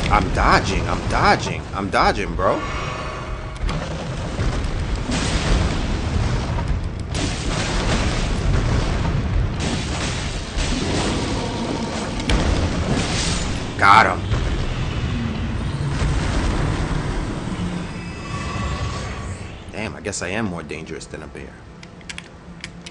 I'm dodging. I'm dodging. I'm dodging, bro. Got him. Damn, I guess I am more dangerous than a bear.